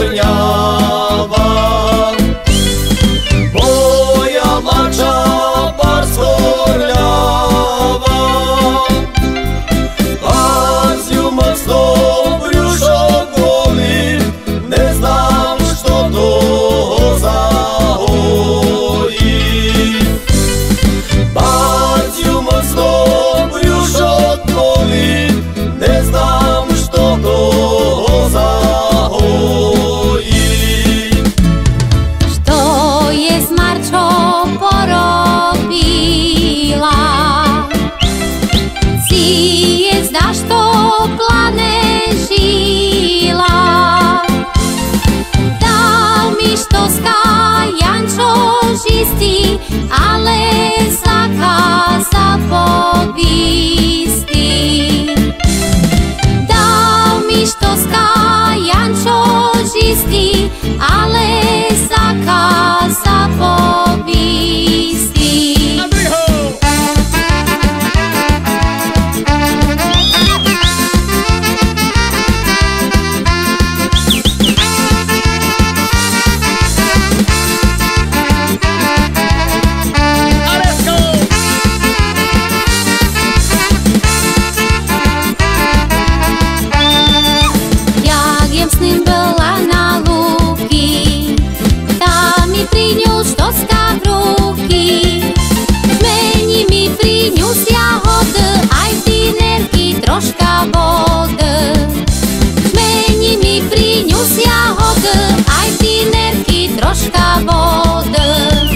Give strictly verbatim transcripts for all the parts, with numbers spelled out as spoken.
črňava. Moja mladšia barsko hľava, Aziu mocno brjušok boli, ne znam što to zahoji. Aziu mocno brjušok boli, ne znam što to zahoji. Što je s Marčom porobila? Cijec da što plane žila, dal mi što ska Jančo žisti, ale zakaza povisti. Dal mi što ska Jančo žisti, ale zakaza povisti. Jak jem s ním byla na lúky, tá mi priňus štoska v ruky. Zmení mi priňus jahody, aj dinerky troška vody. Zmení mi priňus jahody, aj dinerky troška vody.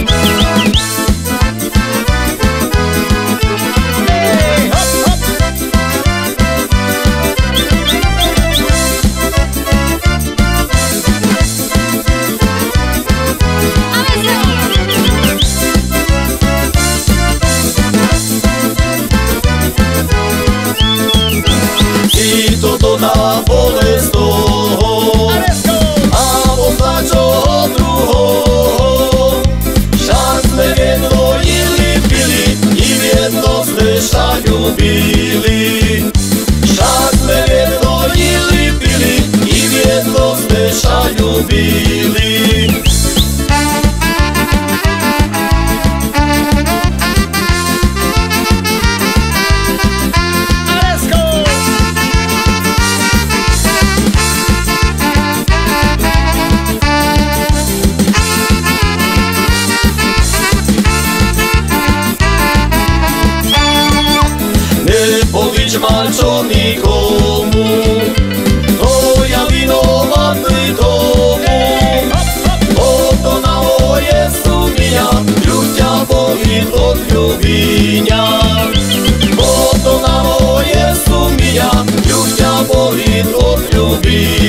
I to dodá bolest toho, a poplačo druhého. Však sme v jedno jili, pili, i v jedno sme sa ľubili. Však sme v jedno jili, pili, i v jedno sme sa ľubili. Nepovíš, Marčo, nikomu, to ja vinovatný tomu. Oto na moje sumia, ľuďa boli od ľubíňa. Oto na moje sumia, ľuďa boli od ľubíňa.